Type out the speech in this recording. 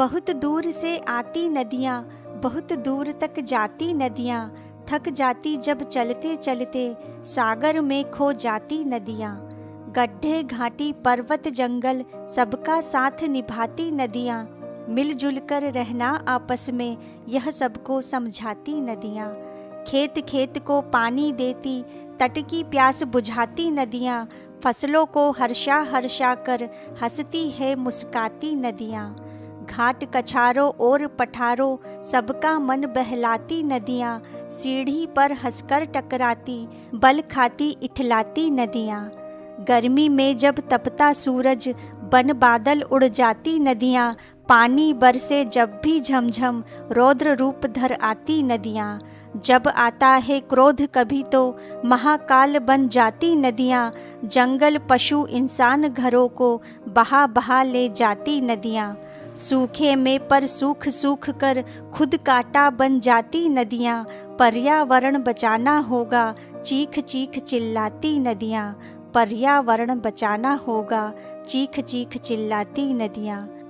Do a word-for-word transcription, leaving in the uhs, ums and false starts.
बहुत दूर से आती नदियाँ, बहुत दूर तक जाती नदियाँ, थक जाती जब चलते चलते सागर में खो जाती नदियाँ। गड्ढे घाटी पर्वत जंगल सबका साथ निभाती नदियाँ, मिलजुल कर रहना आपस में यह सबको समझाती नदियाँ। खेत खेत को पानी देती, तट की प्यास बुझाती नदियाँ, फसलों को हर्षा हर्षा कर हंसती है मुस्काती नदियाँ। घाट कछारों और पठारों सबका मन बहलाती नदियाँ, सीढ़ी पर हंसकर टकराती बल खाती इठलाती नदियाँ। गर्मी में जब तपता सूरज बन बादल उड़ जाती नदियाँ, पानी बरसे जब भी झमझम रौद्र रूप धर आती नदियाँ। जब आता है क्रोध कभी तो महाकाल बन जाती नदियाँ, जंगल पशु इंसान घरों को बहा बहा ले जाती नदियाँ। सूखे में पर सूख सूख कर खुद कांटा बन जाती नदियाँ, पर्यावरण बचाना होगा चीख चीख चिल्लाती नदियाँ। पर्यावरण बचाना होगा चीख चीख चिल्लाती नदियाँ।